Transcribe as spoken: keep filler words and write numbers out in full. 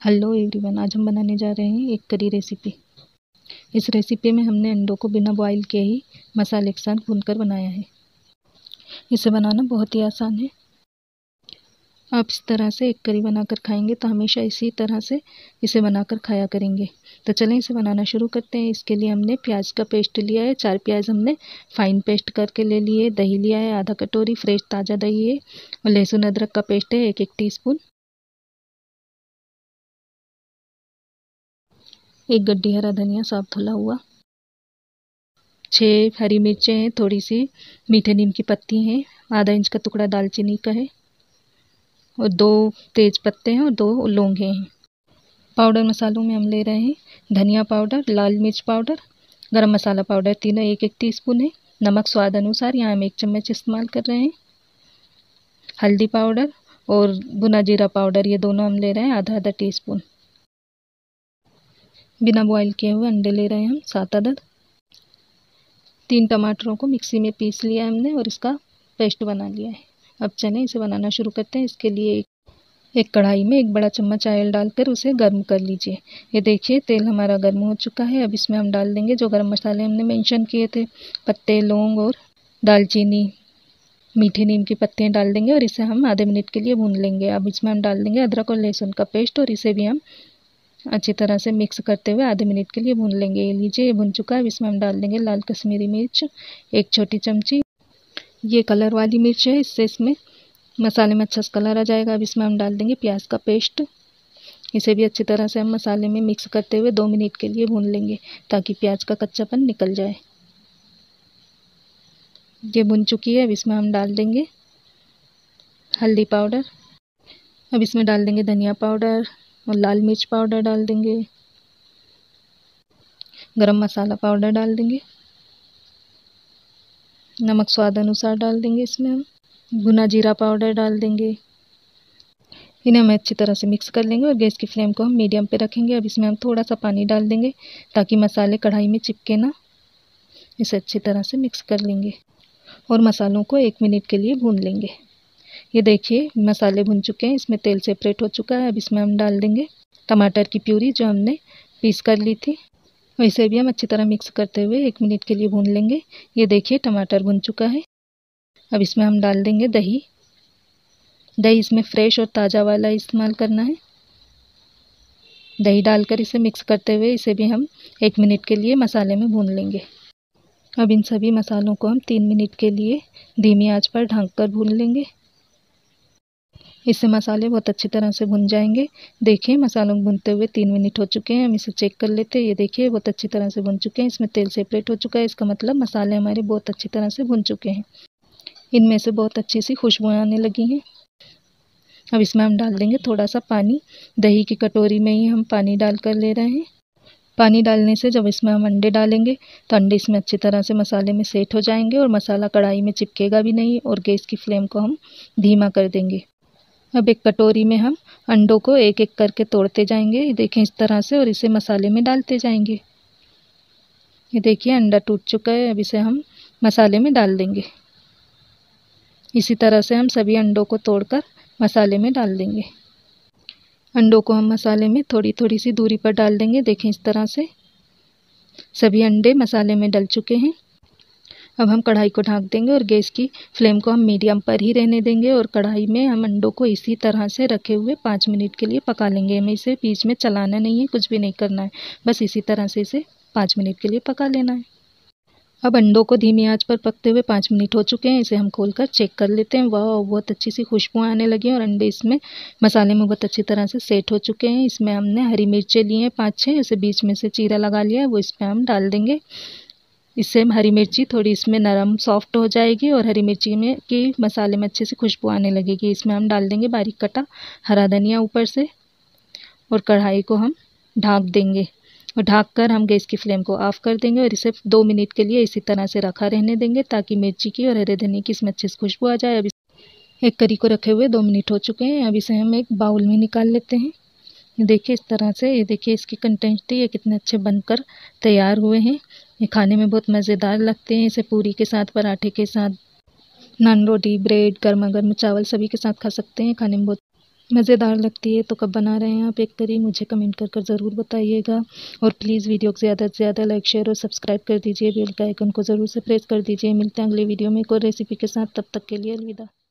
Hello everyone, आज हम बनाने जा रहे हैं एक करी रेसिपी। इस रेसिपी में हमने अंडों को बिना बॉईल किए ही मसाले के साथ भूनकर बनाया है। इसे बनाना बहुत ही आसान है। आप इस तरह से एक करी बनाकर खाएंगे तो हमेशा इसी तरह से इसे बनाकर खाया करेंगे। तो चलें इसे बनाना शुरू करते हैं। इसके लिए हमने प्याज का पेस्ट लिया है। चार प्याज हमने फाइन पेस्ट करके ले लिए। दही लिया है आधा कटोरी, फ्रेश ताज़ा दही है। और लहसुन अदरक का पेस्ट है एक एक टी स्पून। एक गड्डी हरा धनिया साफ धुला हुआ। छः हरी मिर्चें हैं, थोड़ी सी मीठे नीम की पत्ती हैं, आधा इंच का टुकड़ा दालचीनी का है और दो तेज पत्ते हैं और दो लौंगे हैं। पाउडर मसालों में हम ले रहे हैं धनिया पाउडर, लाल मिर्च पाउडर, गरम मसाला पाउडर, तीनों एक एक टीस्पून है। नमक स्वाद अनुसार, यहाँ हम एक चम्मच इस्तेमाल कर रहे हैं। हल्दी पाउडर और भुना जीरा पाउडर, ये दोनों हम ले रहे हैं आधा आधा टी स्पून। बिना बॉईल किए हुए अंडे ले रहे हैं हम सात अदद। तीन टमाटरों को मिक्सी में पीस लिया है हमने और इसका पेस्ट बना लिया है। अब चलें इसे बनाना शुरू करते हैं। इसके लिए एक, एक कढ़ाई में एक बड़ा चम्मच ऑयल डालकर उसे गर्म कर लीजिए। ये देखिए तेल हमारा गर्म हो चुका है। अब इसमें हम डाल देंगे जो गरम मसाले हमने मेंशन किए थे, पत्ते, लौंग और दालचीनी, मीठे नीम की पत्तियाँ डाल देंगे और इसे हम आधे मिनट के लिए भून लेंगे। अब इसमें हम डाल देंगे अदरक और लहसुन का पेस्ट और इसे भी हम अच्छी तरह से मिक्स करते हुए आधे मिनट के लिए भून लेंगे। ये लीजिए ये भुन चुका है। अब इसमें हम डाल देंगे लाल कश्मीरी मिर्च एक छोटी चमची। ये कलर वाली मिर्च है, इससे इसमें मसाले में अच्छा कलर आ जाएगा। अब इसमें हम डाल देंगे प्याज का पेस्ट। इसे भी अच्छी तरह से हम मसाले में मिक्स करते हुए दो मिनट के लिए भून लेंगे ताकि प्याज का कच्चापन निकल जाए। ये भुन चुकी है। अब इसमें हम डाल देंगे हल्दी पाउडर। अब इसमें डाल देंगे धनिया पाउडर और लाल मिर्च पाउडर डाल देंगे। गरम मसाला पाउडर डाल देंगे। नमक स्वाद अनुसार डाल देंगे। इसमें हम भुना जीरा पाउडर डाल देंगे। इन्हें हम अच्छी तरह से मिक्स कर लेंगे और गैस की फ्लेम को हम मीडियम पे रखेंगे। अब इसमें हम थोड़ा सा पानी डाल देंगे ताकि मसाले कढ़ाई में चिपके ना। इसे अच्छी तरह से मिक्स कर लेंगे और मसालों को एक मिनट के लिए भून लेंगे। ये देखिए मसाले भुन चुके हैं, इसमें तेल सेपरेट हो चुका है। अब इसमें हम डाल देंगे टमाटर की प्यूरी जो हमने पीस कर ली थी। इसे भी हम अच्छी तरह मिक्स करते हुए एक मिनट के लिए भून लेंगे। ये देखिए टमाटर भुन चुका है। अब इसमें हम डाल देंगे दही। दही इसमें फ्रेश और ताज़ा वाला इस्तेमाल करना है। दही डालकर इसे मिक्स करते हुए इसे भी हम एक मिनट के लिए मसाले में भून लेंगे। अब इन सभी मसालों को हम तीन मिनट के लिए धीमी आंच पर ढक कर भून लेंगे। इससे मसाले बहुत अच्छी तरह से भुन जाएंगे। देखिए मसालों को भुनते हुए तीन मिनट हो चुके हैं। हम इसे चेक कर लेते हैं। ये देखिए बहुत अच्छी तरह से भुन चुके हैं। इसमें तेल सेपरेट हो चुका है। इसका मतलब मसाले हमारे बहुत अच्छी तरह से भुन चुके हैं। इनमें से बहुत अच्छी सी खुशबू आने लगी हैं। अब इसमें हम डाल देंगे थोड़ा सा पानी। दही की कटोरी में ही हम पानी डाल कर ले रहे हैं। पानी डालने से जब इसमें हम अंडे डालेंगे तो अंडे इसमें अच्छी तरह से मसाले में सेट हो जाएंगे और मसाला कढ़ाई में चिपकेगा भी नहीं और गैस की फ्लेम को हम धीमा कर देंगे। अब एक कटोरी में हम अंडों को एक एक करके तोड़ते जाएंगे, देखें इस तरह से, और इसे मसाले में डालते जाएंगे। ये देखिए अंडा टूट चुका है। अब इसे हम मसाले में डाल देंगे। इसी तरह से हम सभी अंडों को तोड़कर मसाले में डाल देंगे। अंडों को हम मसाले में थोड़ी थोड़ी सी दूरी पर डाल देंगे। देखें इस तरह से सभी अंडे मसाले में डल चुके हैं। अब हम कढ़ाई को ढक देंगे और गैस की फ्लेम को हम मीडियम पर ही रहने देंगे और कढ़ाई में हम अंडों को इसी तरह से रखे हुए पाँच मिनट के लिए पका लेंगे। हमें इसे बीच में चलाना नहीं है, कुछ भी नहीं करना है, बस इसी तरह से इसे पाँच मिनट के लिए पका लेना है। अब अंडों को धीमी आंच पर पकते हुए पाँच मिनट हो चुके हैं। इसे हम खोलकर चेक कर लेते हैं। वाह, बहुत अच्छी सी खुशबू आने लगी और अंडे इसमें मसाले में बहुत अच्छी तरह से सेट हो चुके हैं। इसमें हमने हरी मिर्चें ली हैं पाँच छः, उसे बीच में से चीरा लगा लिया है, वो इसमें हम डाल देंगे। इससे हरी मिर्ची थोड़ी इसमें नरम सॉफ्ट हो जाएगी और हरी मिर्ची में की मसाले में अच्छे से खुशबू आने लगेगी। इसमें हम डाल देंगे बारीक कटा हरा धनिया ऊपर से और कढ़ाई को हम ढक देंगे और ढक कर हम गैस की फ्लेम को ऑफ कर देंगे और इसे दो मिनट के लिए इसी तरह से रखा रहने देंगे ताकि मिर्ची की और हरे धनिया की इसमें अच्छे से खुशबू आ जाए। अब एक करी को रखे हुए दो मिनट हो चुके हैं। अब इसे हम एक बाउल में निकाल लेते हैं। ये देखिए इस तरह से, ये देखिए इसकी कंसिस्टेंसी ये कितने अच्छे बनकर तैयार हुए हैं। ये खाने में बहुत मज़ेदार लगते हैं। इसे पूरी के साथ, पराठे के साथ, नान रोटी, ब्रेड, गर्मा गर्म चावल सभी के साथ खा सकते हैं। खाने में बहुत मज़ेदार लगती है। तो कब बना रहे हैं आप एक करी, मुझे कमेंट कर कर ज़रूर बताइएगा। और प्लीज़ वीडियो को ज़्यादा से ज़्यादा लाइक शेयर और सब्सक्राइब कर दीजिए। बेल के आइकन को ज़रूर से प्रेस कर दीजिए। मिलते हैं अगले वीडियो में एक और रेसिपी के साथ, तब तक के लिए अलविदा।